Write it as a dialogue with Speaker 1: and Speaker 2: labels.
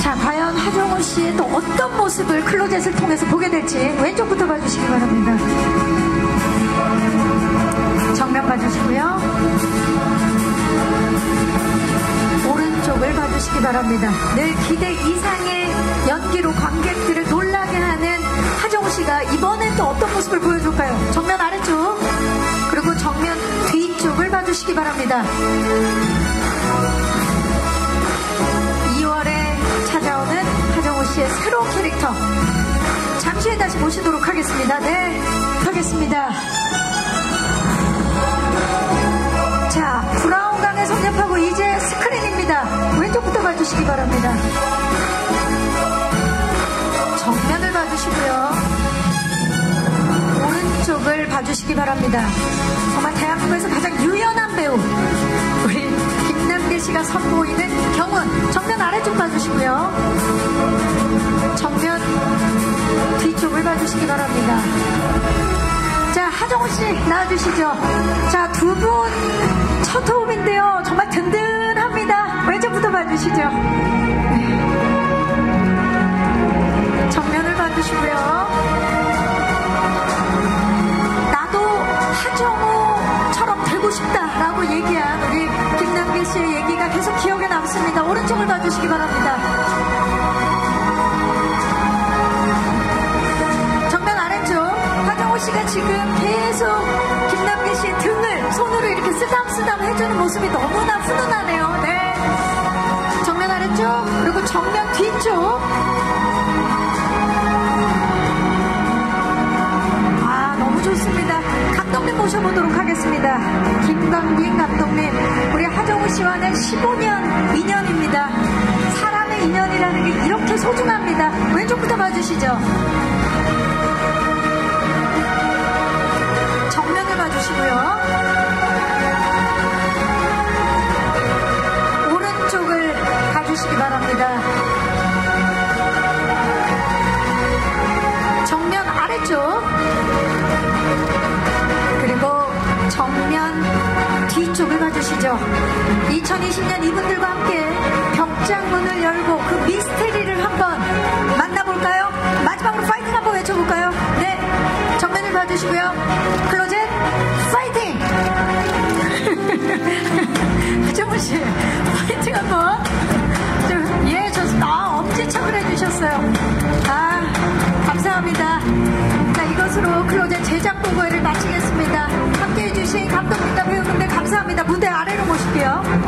Speaker 1: 자, 과연 하정우 씨의 또 어떤 모습을 클로젯을 통해서 보게 될지 왼쪽부터 봐주시기 바랍니다. 정면 봐주시고요. 오른쪽을 봐주시기 바랍니다. 늘 기대 이상의 연기로 관객들을 놀라게 하는 하정우 씨가 이번엔 또 어떤 모습을 보여줄까요? 정면 아래쪽, 그리고 정면 뒤쪽을 봐주시기 바랍니다. 2월에 찾아오는 하정우 씨의 새로운 캐릭터, 잠시 후에 다시 모시도록 하겠습니다. 네, 하겠습니다. 자, 브라운관에 성nhập 하고 이제 스크린입니다. 왼쪽부터 봐주시기 바랍니다. 정면을 봐주시고요. 오른쪽을 봐주시기 바랍니다. 정말 대한민국에서 가장 유연한 배우, 우리 김남길 씨가 선보이는 경운. 정면 아래쪽 봐주시고요. 정면 뒤쪽을 봐주시기 바랍니다. 자, 하정우 씨 나와주시죠. 자, 두 분 첫 호흡인데요. 정말 든든합니다. 왼쪽부터 봐주시죠. 네. 정면을 봐주시고요. 나도 하정우처럼 되고 싶다라고 얘기한 우리 김남길 씨의 얘기가 계속 기억에 남습니다. 오른쪽을 봐주시기 바랍니다. 정면 아래쪽, 하정우 씨가 지금 계속 김남길 씨의 등을 손으로 이렇게 쓰담쓰담 해주는 모습이 너무나 훈훈하네요. 네. 정면 아래쪽, 그리고 정면 뒤쪽. 아, 너무 좋습니다. 감독님 모셔보도록 하겠습니다. 김광진 감독님. 우리 하정우 씨와는 15년 인연입니다. 사람의 인연이라는 게 이렇게 소중합니다. 왼쪽부터 봐주시죠. 정면을 봐주시고요. 오른쪽을 봐주시기 바랍니다. 정면 아래쪽, 그리고 정면 뒤쪽을 봐주시죠. 2020년 이분들과 함께 벽장문을 열고 그 미스테리를 한번 만나볼까요? 마지막으로 파이팅 한번 외쳐볼까요? 네, 정면을 봐주시고요. 클로젯 파이팅! 하정우씨 파이팅 한번. 예, 좋습니다. 아, 엄지척을 해주셨어요. 아, 감사합니다. 자, 이것으로 클로젯 제작 보고회를 마치겠습니다. 함께해 주신 감독님과 배우분들 감사합니다. 무대 아래로 모실게요.